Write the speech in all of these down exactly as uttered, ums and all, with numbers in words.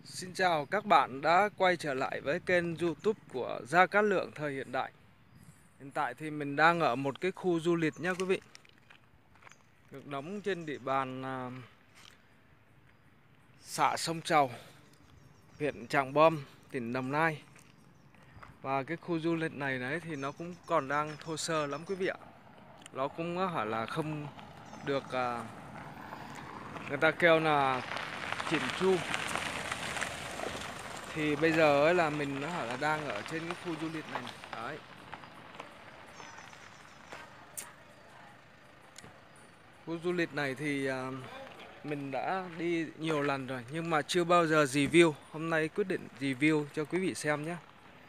Xin chào các bạn đã quay trở lại với kênh YouTube của Gia Cát Lượng Thời Hiện Đại. Hiện tại thì mình đang ở một cái khu du lịch nha quý vị, được đóng trên địa bàn à, xã Sông Trầu, huyện Trảng Bom, tỉnh Đồng Nai. Và cái khu du lịch này đấy thì nó cũng còn đang thô sơ lắm quý vị ạ. Nó cũng hẳn là không được à, người ta kêu là chỉn chu. Thì bây giờ ấy là mình nó hẳn là đang ở trên cái khu du lịch này, này. Đấy. Khu du lịch này thì à, mình đã đi nhiều lần rồi nhưng mà chưa bao giờ review. Hôm nay quyết định review cho quý vị xem nhé.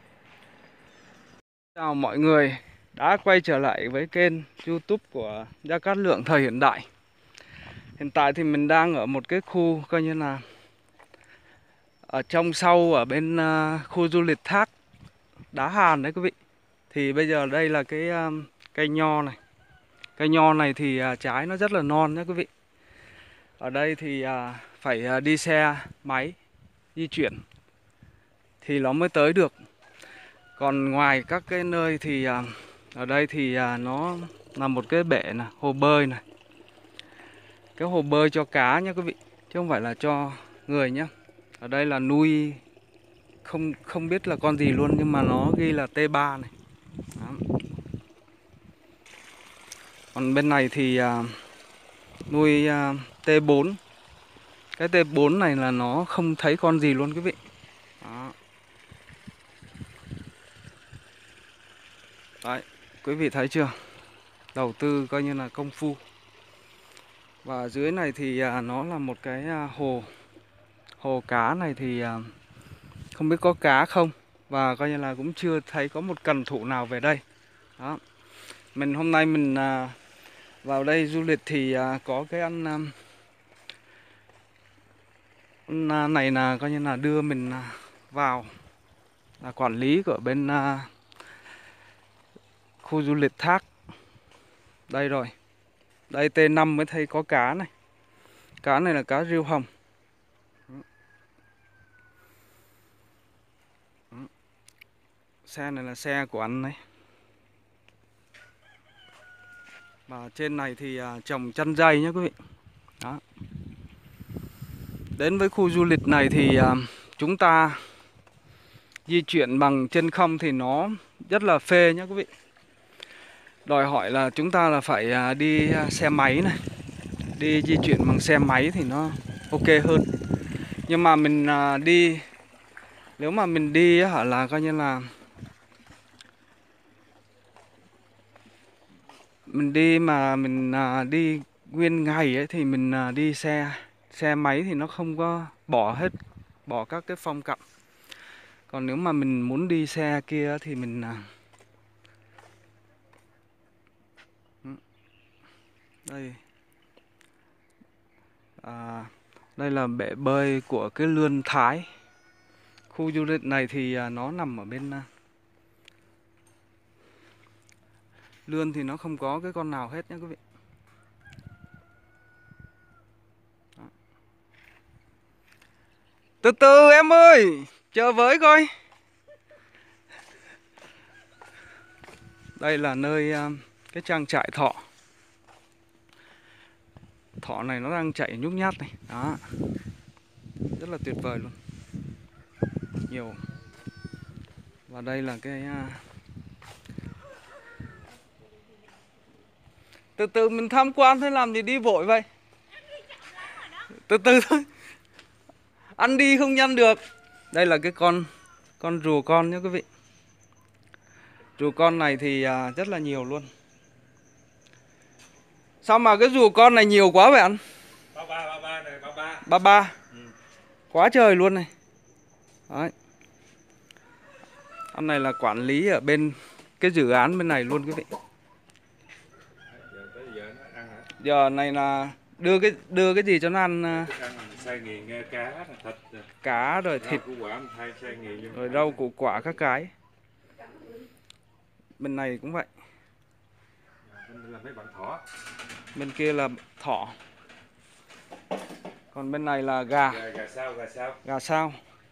Chào mọi người đã quay trở lại với kênh YouTube của Gia Cát Lượng Thời Hiện Đại. Hiện tại thì mình đang ở một cái khu coi như là ở trong sau ở bên uh, khu du lịch thác Đá Hàn đấy quý vị. Thì bây giờ đây là cái uh, cây nho này. Cây nho này thì uh, trái nó rất là non nhé quý vị. Ở đây thì uh, phải uh, đi xe máy di chuyển thì nó mới tới được. Còn ngoài các cái nơi thì uh, ở đây thì uh, nó là một cái bể này, hồ bơi này. Cái hồ bơi cho cá nhé quý vị, chứ không phải là cho người nhé. Ở đây là nuôi không không biết là con gì luôn nhưng mà nó ghi là T ba này. Đó. Còn bên này thì uh, nuôi uh, T bốn. Cái T bốn này là nó không thấy con gì luôn quý vị. Đó. Đấy, quý vị thấy chưa? Đầu tư coi như là công phu. Và dưới này thì uh, nó là một cái uh, hồ. Hồ cá này thì uh, không biết có cá không. Và coi như là cũng chưa thấy có một cần thủ nào về đây. Đó. Mình hôm nay mình uh, vào đây du lịch thì uh, có cái anh uh, anh này là coi như là đưa mình uh, vào là quản lý của bên uh, khu du lịch thác. Đây rồi. Đây T năm mới thấy có cá này. Cá này là cá riêu hồng. Xe này là xe của anh đấy. Và trên này thì uh, trồng chăn dây nhé quý vị. Đó. Đến với khu du lịch này thì uh, chúng ta di chuyển bằng chân không thì nó rất là phê nhé quý vị. Đòi hỏi là chúng ta là phải uh, đi uh, xe máy này. Đi di chuyển bằng xe máy thì nó ok hơn. Nhưng mà mình uh, đi nếu mà mình đi hả là coi như là mình đi mà mình à, đi nguyên ngày ấy thì mình à, đi xe xe máy thì nó không có bỏ hết bỏ các cái phong cặm. Còn nếu mà mình muốn đi xe kia thì mình à, đây à, đây là bể bơi của cái Lươn Thái. Khu du lịch này thì à, nó nằm ở bên à, Lươn thì nó không có cái con nào hết nhé quý vị. Đó. Từ từ em ơi, chờ với coi. Đây là nơi à, cái trang trại thỏ. Thỏ này nó đang chạy nhúc nhát này. Đó. Rất là tuyệt vời luôn. Nhiều. Và đây là cái uh... từ từ mình tham quan thôi, làm gì đi vội vậy. Từ từ thôi. Ăn đi không nhăn được. Đây là cái con con rùa con nhé quý vị. Rùa con này thì uh, rất là nhiều luôn. Sao mà cái rùa con này nhiều quá vậy anh? Ba ba ba ba này, ba ba. Ba ba. Ừ. Quá trời luôn này. Đấy. Anh này là quản lý ở bên cái dự án bên này luôn quý vị. Giờ tới giờ nó ăn hả? Giờ này là đưa cái đưa cái gì cho nó ăn? Ăn xay nghiền cá, thịt, cá rồi thịt, rau củ quả mình thay xay nghiền vô. rồi rau củ quả các cái. Bên này cũng vậy. Bên là mấy bạn thỏ. Bên kia là thỏ. Còn bên này là gà. Gà, gà sao, gà sao. Gà sao.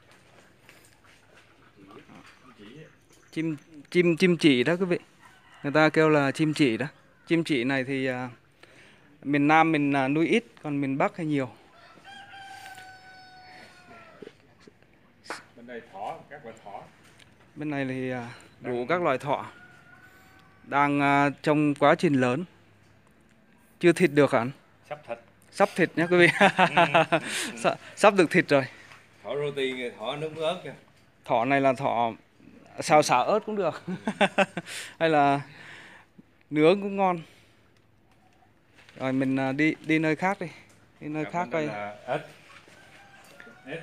Chỉ á. Chim chim chim chỉ đó quý vị. Người ta kêu là chim chỉ đó. Chim chỉ này thì à, miền Nam mình à, nuôi ít, còn miền Bắc hay nhiều. Bên đây thỏ, các loại thỏ. Bên này thì à, đủ các loài thỏ. Đang à, trong quá trình lớn. Chưa thịt được hả anh? Sắp thịt. Sắp thịt nhé quý vị. sắp, sắp được thịt rồi. Thỏ roti, thỏ nước ớt kìa. Thỏ này là thỏ xào xào ớt cũng được. Hay là nướng cũng ngon. Rồi mình à, đi đi nơi khác đi. Đi nơi Dạ, khác coi. ếch. Ếch.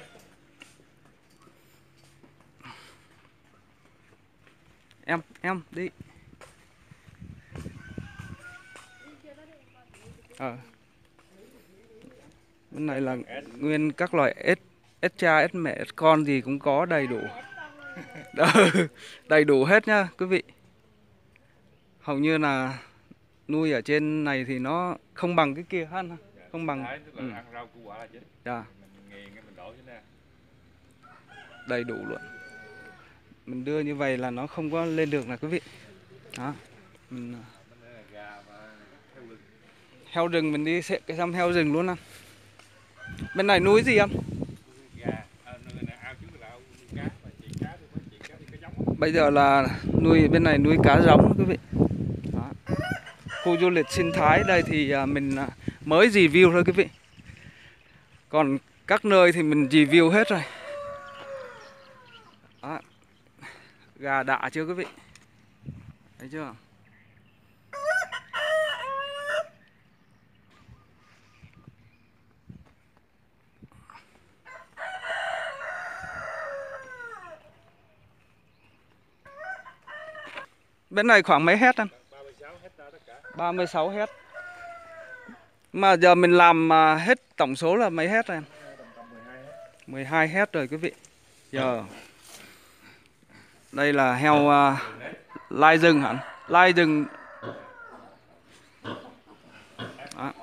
Em em đi. Ờ. Bên này là nguyên các loại ếch, ếch cha, ếch mẹ, ếch con gì cũng có đầy đủ. Đầy đủ hết nhá quý vị. Hầu như là nuôi ở trên này thì nó không bằng cái kia ha. Không bằng. Thái, tức là Ừ. ăn rau củ quả là chính. Dạ. Mình nghiền cái mình đổ dưới nè. Đầy đủ luôn. Mình đưa như vậy là nó không có lên được nè quý vị. Đó. Mình... Bên đây là gà và heo rừng. Heo rừng mình đi sẽ cái xăm heo rừng luôn anh. Bên này nuôi gì anh? Gà, à, nơi này ao trước là ao nuôi cá và chị cá thì mới chị cá thì cá giống. Bây giờ là nuôi bên này nuôi cá giống quý vị. Đó. Khu du lịch sinh thái đây thì à, mình à, mới review thôi quý vị. Còn các nơi thì mình review hết rồi. Đó. Gà đạ chưa quý vị? Thấy chưa? Bên này khoảng mấy héc anh? ba mươi sáu hectare tất cả. ba mươi sáu héc. Mà giờ mình làm à, hết tổng số là mấy héc rồi anh? Tầm tầm mười hai hết. mười hai héc rồi quý vị. Giờ đây là heo uh, lai rừng hả? Lai rừng. Đó.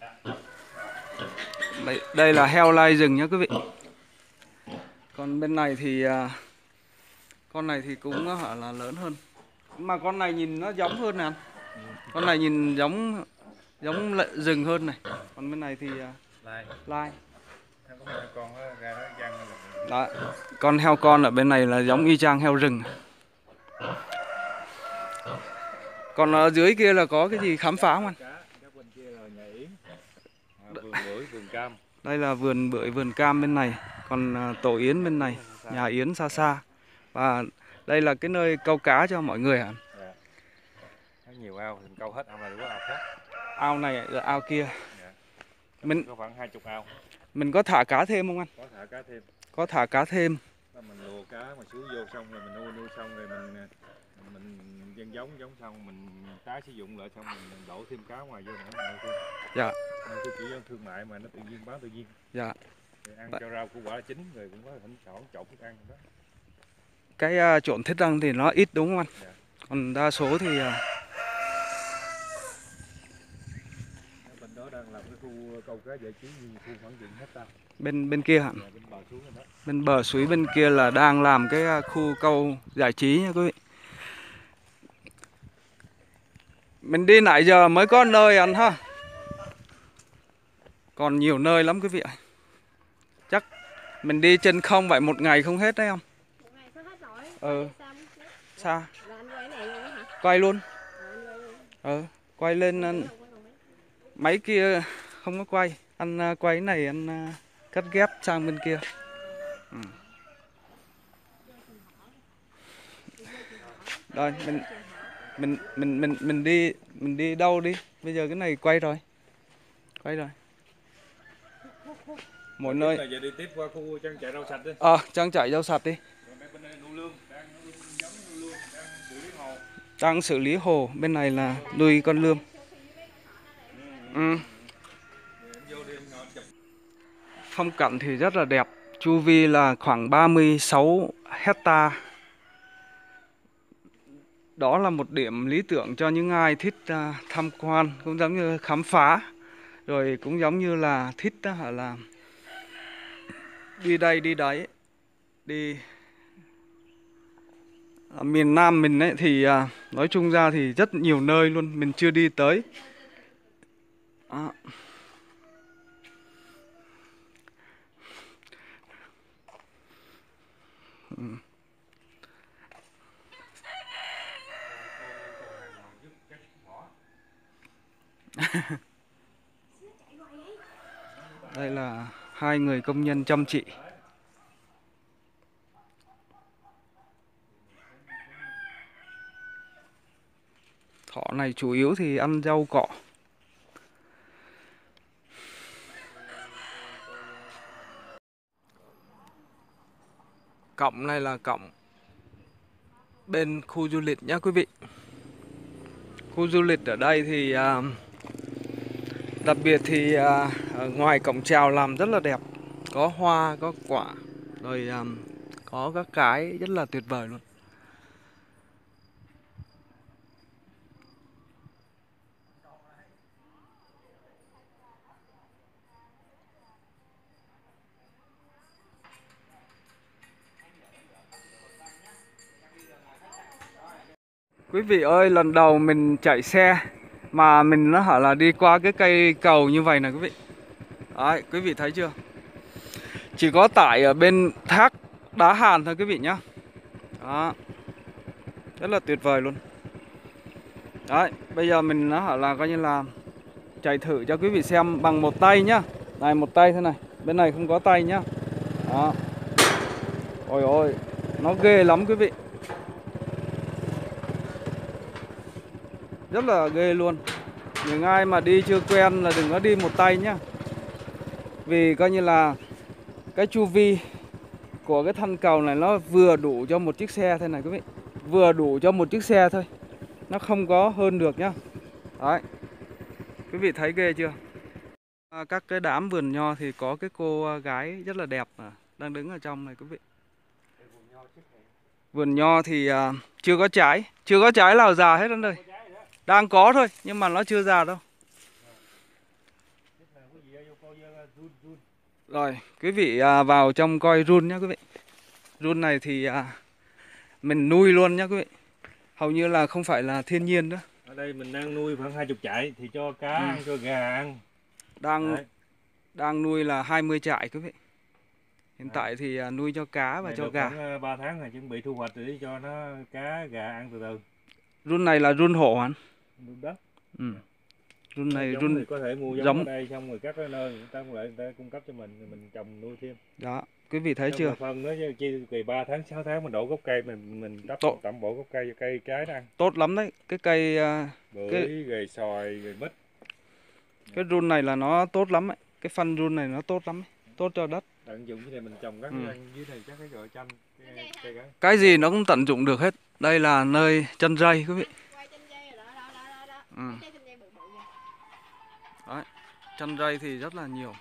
Đây, đây là heo lai rừng nhá quý vị. Còn bên này thì uh, con này thì cũng uh, là lớn hơn. Mà con này nhìn nó giống hơn nè anh. Con này nhìn giống giống rừng hơn này. Còn bên này thì uh, Lai. lai. Có mấy con đó, ra nó răng là... Đó. Con heo con ở bên này là giống y chang heo rừng. Còn ở dưới kia là có cái gì khám phá không anh? Cá, các bên kia là nhà yến. À, vườn bưởi, vườn cam. Đây là vườn bưởi, vườn cam bên này. Còn tổ yến bên này, nhà yến xa xa. Và đây là cái nơi câu cá cho mọi người hả? Dạ. Có nhiều ao, mình câu hết ao này có ao khác. Ao này là ao kia. Dạ. Mình có khoảng hai mươi ao. Mình có thả cá thêm không anh? Có thả cá thêm. Có thả cá thêm. Đó mình lùa cá mà xuống vô xong rồi mình nuôi nuôi xong rồi mình mình nhân giống giống xong mình tái sử dụng lại xong mình, mình đổ thêm cá ngoài vô nữa mình nuôi thêm. Dạ. Tôi chỉ thương mại mà nó tự nhiên bán tự nhiên. Dạ. Rồi ăn cho rau củ quả chín rồi cũng có thỉnh thoảng trộn thức ăn đó. Cái uh, trộn thức ăn thì nó ít đúng không anh? Dạ. Còn đa số thì uh... bên đó đang làm cái khu câu cá giải trí như khu khoảng chừng hectare. Bên bên kia hả? Dạ, bên bờ xuống đó. Bên bờ suối bên kia là đang làm cái uh, khu câu giải trí nha quý vị. Mình đi nãy giờ mới có nơi anh ha. Còn nhiều nơi lắm quý vị ạ. Chắc mình đi chân không vậy một ngày không hết đấy không? Một ngày sao hết nổi? Ừ. Xa. Là anh quay này luôn hả? Quay luôn. À, Ừ, quay lên anh... Máy kia không có quay. Anh quay cái này anh cắt ghép sang bên kia. Ừ. Rồi mình mình mình mình mình đi mình đi đâu đi? Bây giờ cái này quay rồi. Quay rồi. Mỗi nơi. Giờ đi tiếp qua khu trang trại rau sạch đi. Ờ, à, trang trại rau sạch đi. Bên đây nuôi lương, đang nuôi giống nuôi lương, đang xử lý hồ. Đang xử lý hồ, bên này là nuôi con lươn. Ừ. Phong cảnh thì rất là đẹp. Chu vi là khoảng ba mươi sáu hecta. Đó là một điểm lý tưởng cho những ai thích uh, tham quan, cũng giống như khám phá, rồi cũng giống như là thích uh, là đi đây đi đấy, đi ở miền Nam mình ấy thì à, nói chung ra thì rất nhiều nơi luôn mình chưa đi tới. Đó. Ừ. Đây là hai người công nhân chăm chỉ. Thỏ này chủ yếu thì ăn rau cỏ. Cổng này là cổng bên khu du lịch nhá quý vị. Khu du lịch ở đây thì à, đặc biệt thì à, ở ngoài cổng chào làm rất là đẹp. Có hoa, có quả, rồi à, có các cái rất là tuyệt vời luôn. Quý vị ơi, lần đầu mình chạy xe mà mình nó hả là đi qua cái cây cầu như vậy này quý vị. Đấy, quý vị thấy chưa? Chỉ có tải ở bên thác Đá Hàn thôi quý vị nhá. Đó. Rất là tuyệt vời luôn. Đấy, bây giờ mình nó hả là coi như là chạy thử cho quý vị xem bằng một tay nhá. Này, một tay thế này, bên này không có tay nhá. Đó. Ôi ôi, nó ghê lắm quý vị. Rất là ghê luôn. Những ai mà đi chưa quen là đừng có đi một tay nhá. Vì coi như là cái chu vi của cái thân cầu này nó vừa đủ cho một chiếc xe thế này quý vị. Vừa đủ cho một chiếc xe thôi. Nó không có hơn được nhá. Đấy. Quý vị thấy ghê chưa? À, các cái đám vườn nho thì có cái cô gái rất là đẹp mà đang đứng ở trong này quý vị. Vườn nho thì à, chưa có trái. Chưa có trái nào già hết anh ơi. Đang có thôi, nhưng mà nó chưa già đâu. Rồi, quý vị à, vào trong coi run nhá quý vị. Run này thì à, mình nuôi luôn nhá quý vị. Hầu như là không phải là thiên nhiên nữa. Ở đây mình đang nuôi khoảng hai mươi trại thì cho cá Ừ. ăn, cho gà ăn. Đang Đấy. đang nuôi là hai mươi trại quý vị. Hiện Đấy. tại thì à, nuôi cho cá và Này cho được gà. khoảng ba tháng rồi chuẩn bị thu hoạch để cho nó cá gà ăn từ từ. Run này là run hổ hả? Đúng đó. Ừ. Run này Giống run thì có thể mua giống, giống ở đây xong rồi các cái nơi người ta lại người ta cung cấp cho mình rồi mình trồng nuôi thêm. đó. Quý vị thấy Xong chưa? rồi phân nó chi kỳ ba tháng sáu tháng mình đổ gốc cây mình mình đắp Tốt. tẩm bổ gốc cây cho cây trái nó ăn. Tốt lắm đấy. Cái cây à, Bưởi cái rồi xoài rồi mít. cái run này là nó tốt lắm ấy. Cái phân run này nó tốt lắm ấy. Tốt cho đất. Tận dụng dưới này mình trồng các Ừ. cái ăn dưới này các cái gọi chanh cái cây cái. Cái gì nó cũng tận dụng được hết. Đây là nơi chân dây quý vị. Quay chân dây rồi đó, đó, đó, đó, đó. Ừ. Cái chân dây bự bự vậy. Đấy. Chân dây thì rất là nhiều.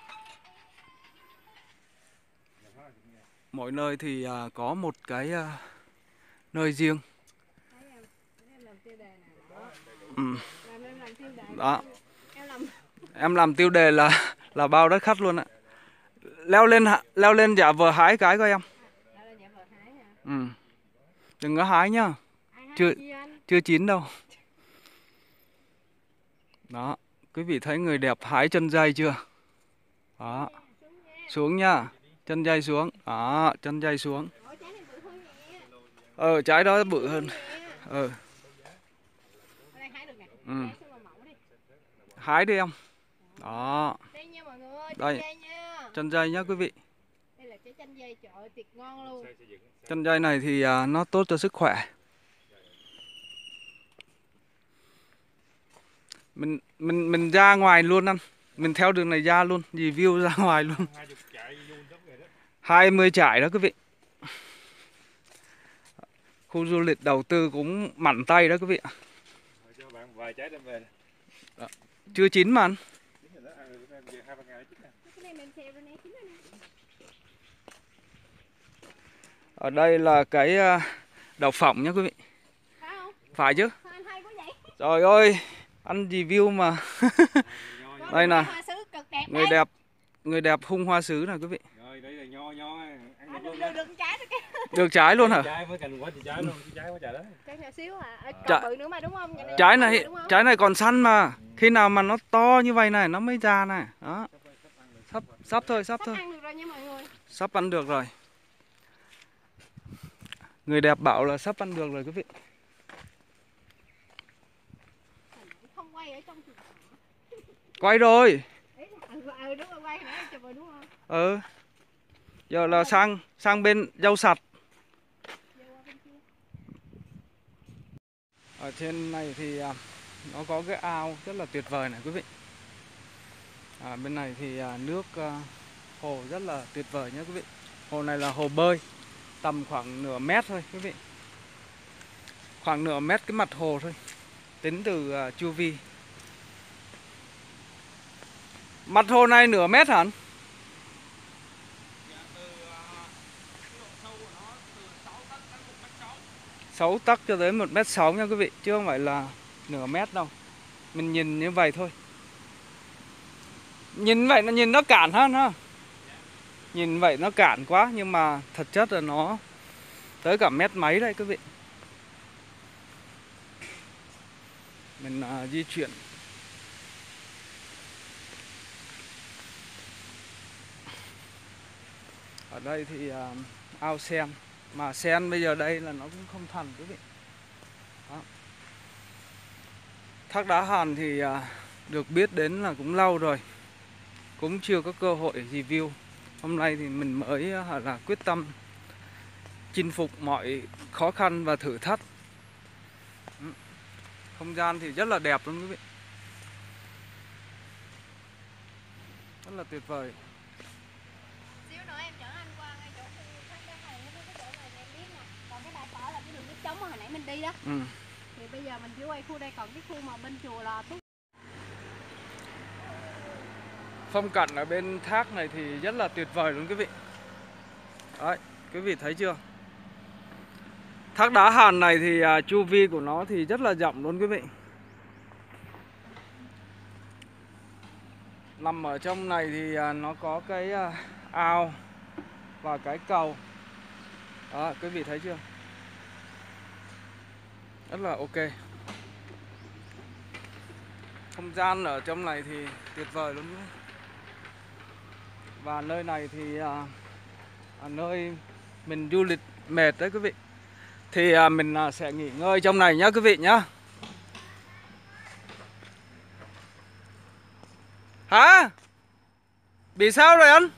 Mỗi nơi thì à, có một cái à, nơi riêng. Thấy em, em làm tiêu đề này đó. Ừ. Làm em làm tiêu đề. Đó. Em làm Em làm tiêu đề là là bao đất khách luôn ạ. Leo lên hạ- leo lên giả vờ hái cái coi em. đó là nhà vợ hái hả? Ừ. Đừng có hái nhá. Ai hái Chưa chi anh? chưa chín đâu. Đó, quý vị thấy người đẹp hái chân dây chưa? Đó. Xuống nha. Chân dây xuống. Đó, chân dây xuống. Ủa, trái này bự hơn nhẹ. Ờ, trái đó bự hơn. Nhẹ. Ờ, Ở đây hái được nè. Ừ. Hái xuống mà mẫu đi. hái đi em. Đó, Đây nha mọi người, Đây. chân dây nha. chân dây nhá quý vị. Đây là trái chanh dây, trời ơi, tuyệt ngon luôn. Chân dây này thì à, nó tốt cho sức khỏe. Mình mình mình ra ngoài luôn anh. Mình theo đường này ra luôn, review ra ngoài luôn. hai mươi trại đó quý vị. Khu du lịch đầu tư cũng mặn tay đó quý vị. Cho bạn vài trái đem về. Chưa chín mà anh. Cái này mình xèo rồi nè, chín rồi nè. Ở đây là cái à, đậu phộng nhá quý vị. Phải không? Phải chứ? Sao anh hay quá vậy? Trời ơi, anh review mà. Đây nè. Hoa sứ cực đẹp Người đấy. đẹp, người đẹp hung hoa sứ này quý vị. Rồi đây là nho nho À, được, được, được trái rồi cái. Được trái luôn hả? Trái mới cành quá thì trái luôn, chứ trái quá trời đấy. Trái nhỏ xíu à. À Trái- còn bự nữa mà đúng không? Cái Trái bự này, đúng không? trái này còn săn mà. Khi nào mà nó to như vậy này nó mới ra này. Đó. Sắp sắp thôi, sắp Sắp thôi. ăn được rồi nha mọi người. Sắp ăn được rồi. Người đẹp bảo là sắp ăn được rồi quý vị. Không quay ở trong thì Quay rồi. ừ, ừ đúng rồi, quay nãy em chụp rồi đúng không? Ừ. Giờ là sang sang bên rau sạch. Giờ qua bên kia. Ở trên này thì à, nó có cái ao rất là tuyệt vời này quý vị. À, bên này thì à, nước à, hồ rất là tuyệt vời nhé quý vị. Hồ này là hồ bơi, tầm khoảng nửa mét thôi quý vị. Khoảng nửa mét cái mặt hồ thôi. Tính từ à, chu vi. Mặt hồ này nửa mét hả? Sáu tấc cho tới một mét sáu nha quý vị, chứ không phải là nửa mét đâu. Mình nhìn như vậy thôi. Nhìn vậy nó nhìn nó cạn hơn ha. Nhìn vậy nó cạn quá, nhưng mà thật chất là nó tới cả mét mấy đây quý vị. Mình à, di chuyển. Ở đây thì à, ao sen. Mà sen bây giờ đây là nó cũng không thành quý vị. Đó. Thác Đá Hàn thì à, được biết đến là cũng lâu rồi, cũng chưa có cơ hội review. Hôm nay thì mình mới à, là quyết tâm chinh phục mọi khó khăn và thử thách. Không gian thì rất là đẹp luôn quý vị. Rất là tuyệt vời. Xíu nữa em chở anh qua ngay chỗ khu Thác Đá Hàn, cái chỗ này em biết nè. Còn cái bãi cỏ là cái đường nước trống mà hồi nãy mình đi đó. Ừ. Thì bây giờ mình chỉ quay khu đây, còn cái khu mà bên chùa là Túc. Phong cảnh ở bên thác này thì rất là tuyệt vời luôn quý vị. Đấy, quý vị thấy chưa? Thác Đá Hàn này thì à, chu vi của nó thì rất là rộng luôn quý vị. Nằm ở trong này thì à, nó có cái à, ao và cái cầu. Đó, quý vị thấy chưa? Rất là ok. Không gian ở trong này thì tuyệt vời luôn quý vị. Và nơi này thì à, à, nơi mình du lịch mệt đấy quý vị. Thì à, mình à, sẽ nghỉ ngơi trong này nhá quý vị nhá. Hả? Bị sao rồi anh?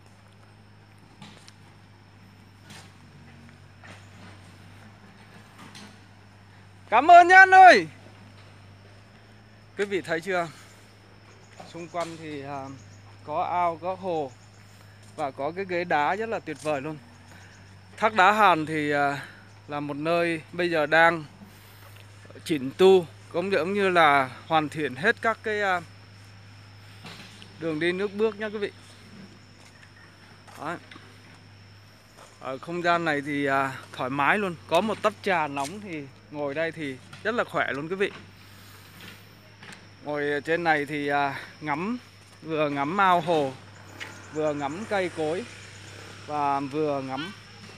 Cảm ơn nhá anh ơi. Quý vị thấy chưa? Xung quanh thì à, có ao, có hồ và có cái ghế đá rất là tuyệt vời luôn. Thác Đá Hàn thì à, là một nơi bây giờ đang chỉnh tu, cũng giống như là hoàn thiện hết các cái à, đường đi nước bước nhá quý vị. Đấy. Ở không gian này thì à, thoải mái luôn. Có một tách trà nóng thì ngồi đây thì rất là khỏe luôn quý vị. Ngồi trên này thì à, ngắm, vừa ngắm ao hồ, vừa ngắm cây cối và vừa ngắm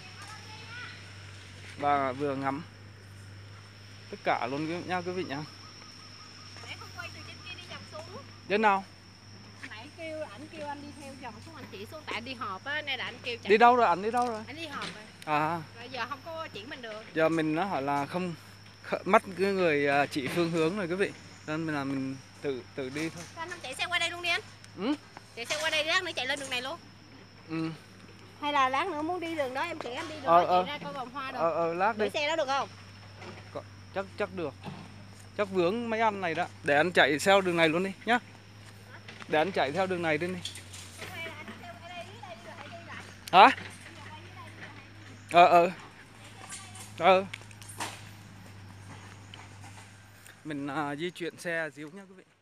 và vừa ngắm tất cả luôn nha quý vị nhá. Nãy không quay từ trên kia đi vòng xuống. Đến nào? Nãy kêu ảnh kêu anh đi theo vòng xuống, anh chỉ xuống tại anh đi họp á, nên là anh kêu chạy. Đi đâu rồi? Anh đi đâu rồi? Anh đi họp rồi. À, Bây giờ không có chỉ mình được. giờ mình nó hỏi là không mất cái người à, chỉ phương hướng rồi quý vị, nên mình là mình tự tự đi thôi. Anh không chạy xe qua đây luôn đi anh. Ừ? Chạy xe qua đây lát nữa chạy lên đường này luôn. Ừ. Hay là lát nữa muốn đi đường đó em chỉ anh đi đường Ờ, đó ờ. chạy ra coi vòng hoa được. Ờ ờ lát đi. Để xe đó được không? Chắc chắc được. Chắc vướng mấy anh này đó. Để anh chạy theo đường này luôn đi nhá. Để anh chạy theo đường này đi đi. Hả? Ờ ờ. Ờ. Mình à, di chuyển xe xíu nhá quý vị.